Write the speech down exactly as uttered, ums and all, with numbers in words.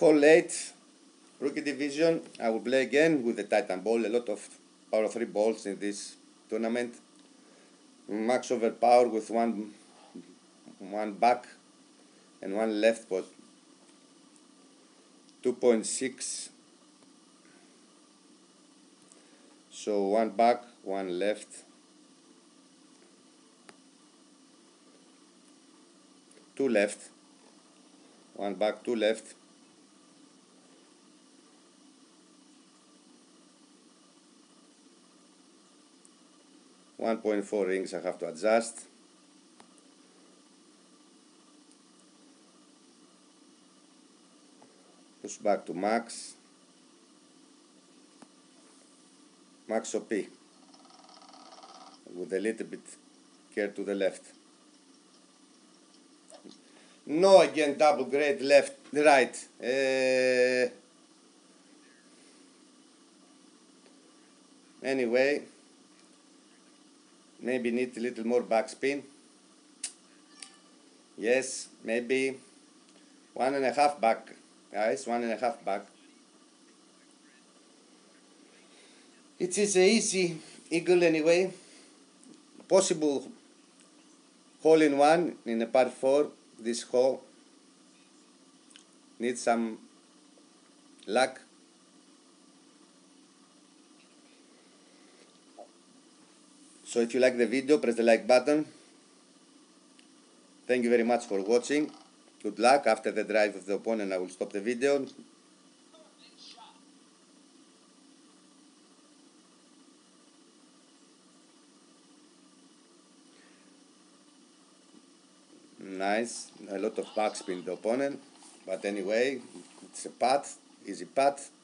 Hole eight, Rookie Division. I will play again with the Titan Ball. A lot of power three balls in this tournament. Max overpower with one one back and one left, but two point six. So one back, one left. Two left. One back, two left. one point four rings I have to adjust. Push back to max. Max O P. With a little bit care to the left. No, again, double grade left, right. Uh, anyway, maybe need a little more backspin. Yes, maybe one and a half back, guys, one and a half back. It is a easy eagle anyway. Possible hole in one in a par four. This hole needs some luck. So if you like the video, press the like button. Thank you very much for watching. Good luck. After the drive of the opponent, I will stop the video. Nice. A lot of backspin the opponent. But anyway, it's a putt, easy putt.